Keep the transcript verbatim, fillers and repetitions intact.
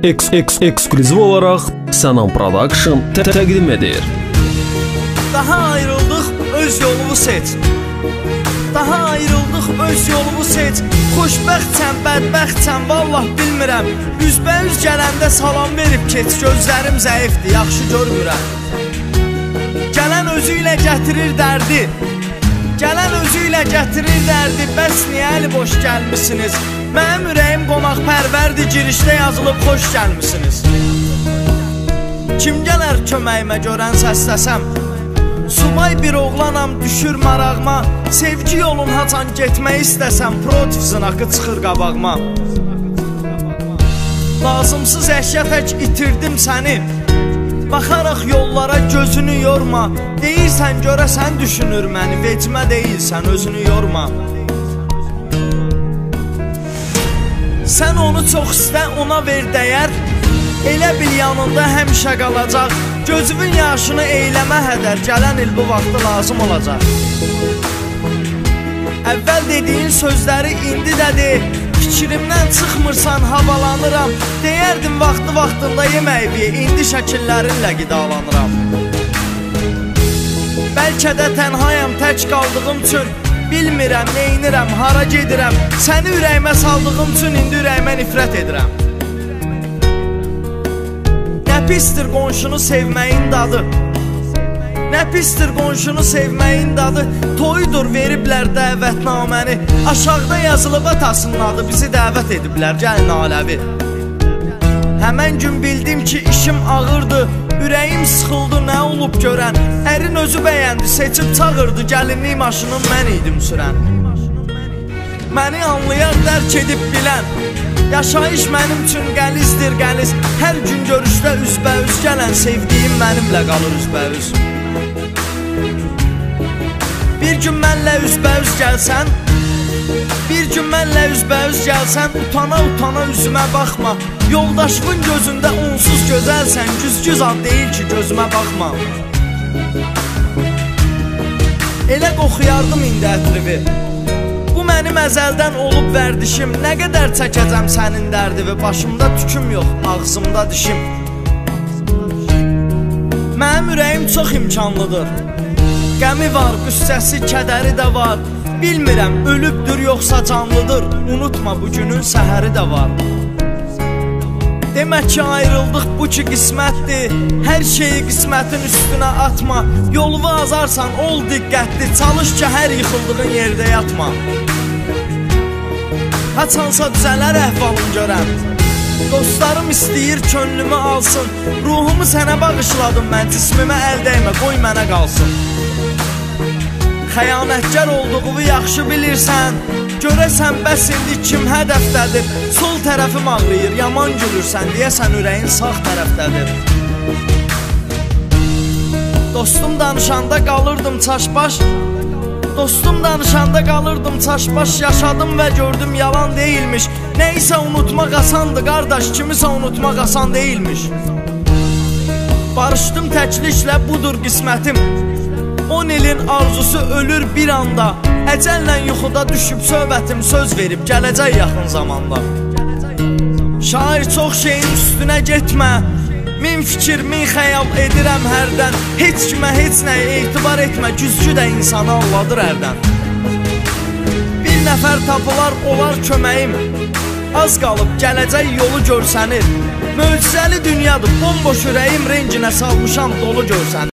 Eks eks ekskluziv olaraq Sənan Production tə təqdim edir. Daha ayrıldıq, öz yolunu seç. Daha ayrıldıq, öz yolunu seç. Xoşbəxtsən, bədbəxtsən, vallah bilmirəm. Üzbəüz gələndə salam verib keç. Gözlərim zəifdir, yaxşı görmürəm. Gələn özü ilə gətirir dərdi. Gələn özü ilə gətirir dərdi. Bəs niyə əli boş gəlmişsiniz? Mənim ürəyim qonaqpərvərdir, girişdə yazılıb xoş gəlmişsiniz. Kim gələr köməyimə görən səsləsəm? Subay bir oğlanam, düşür marağıma. Sevgi yolun haçan getmək istəsəm, protiv zınaqı çıxır qabağıma. Lazımsız əşya tək itirdim səni. Baxaraq yollara gözünü yorma. Deyirsən görəsən düşünür məni, vecmə deyilsən özünü yorma. Sən onu çox istə, ona ver dəyər. Elə bil yanında həmişə qalacaq. Gözünün yaşını eyləmə hədər. Gələn il bu vaxtı lazım olacaq. Əvvəl dediyin sözləri indi də de. Fikrimdən çıxmırsan, havalanıram. Deyərdim vaxtı vaxtında yeməyi ye. İndi şəkillərinlə qidalanıram. Bəlkə də tənhayam, tək qaldığım üçün. Bilmirəm, neynirəm, hara gedirəm. Səni ürəyimə saldığım üçün indi ürəyimə nifrət edirəm. Nə pisdir qonşunu sevməyin dadı. Nə pisdir qonşunu sevməyin dadı. Toyudur veriblər dəvətnaməni. Aşağıda yazılıb atasının adı. Bizi dəvət ediblər, gəlin aləvi. Həmən gün bildim ki işim ağırdı. Ürəyim sıxıldı, nə olub görən. Ərin özü bəyəndi, seçib çağırdı. Gəlinlik maşının mən idim sürən. Məni anlayan, dərk edib bilən. Yaşayış mənim üçün qəlizdir qəliz. Hər gün görüşdə üzbəüz gələn. Sevdiyim mənimlə qalır üzbəüz. Bir gün mənlə üzbəüz gəlsən, bir gün mənlə üzbəüz gəlsən, utana utana üzümə baxma. Yoldaşımın gözündə onsuz gözəlsən, güzgüz ad deyil ki gözümə baxma. Elə qoxuyardım indi ətrivi. Bu mənim əzəldən olub vərdişim. Nə qədər çəkəcəm sənin dərdivi. Başımda tüküm yox, ağzımda dişim. Mənim ürəyim çox imkanlıdır. Qəmi var, qüssəsi, kədəri də var. Bilmirəm, ölübdür yoxsa canlıdır. Unutma, bugünün səhəri də var. Demək ki ayrıldıq, bu ki qismətdir. Hər şeyi qismətin üstünə atma. Yolunu azarsan, ol diqqətli. Çalış ki hər yıxıldığın yerdə yatma. Haçansa düzələr əhvalım görəm. Dostlarım istəyir könlümü alsın. Ruhumu sənə bağışladım mən. Cismimə əl dəymə, qoy mənə qalsın. Xəyanətkar olduğumu yaxşı bilirsən. Görəsən bəs indi kim hədəfdədir. Sol tərəfim ağrıyır, yaman gülürsən. Deyəsən ürəyin sağ tərəfdədir. Dostum danışanda qalırdım çaşbaş. Dostum danışanda qalırdım çaşbaş. Yaşadım və gördüm yalan deyilmiş. Neysə unutmaq asandı qardaş, kimisə unutmaq asan deyilmiş. Barışdım təkliklə, budur qismətim. On ilin arzusu ölür bir anda. Əcəllə yuxuda düşüb söhbətim, söz verib gələcək yaxın zamanda. Şair çox şeyin üstünə getmə. Min fikir, min xəyal edirəm hərdən. Heç kimə, heç nəyə etibar etmə. Güzgü də insanı anladır hərdən. Bir nəfər tapılar, olar köməyim. Az qalıb gələcək yolu görsənir. Möcüzəli dünyadır, bomboş ürəyim renginə salmışam dolu görsənir.